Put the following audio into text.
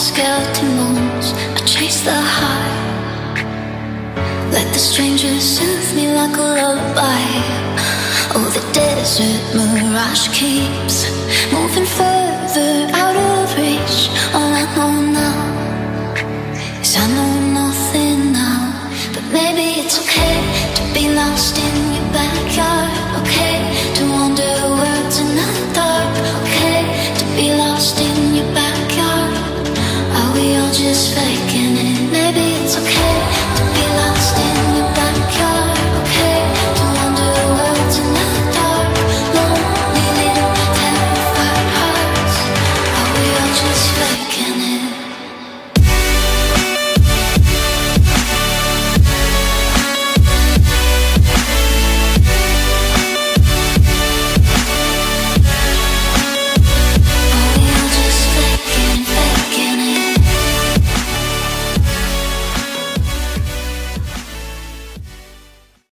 skeleton bones. I chase the high. Let the strangers soothe me like a lullaby. Oh, the desert mirage keeps moving further out of reach. All I know now is I know nothing now. But maybe it's okay to be lost in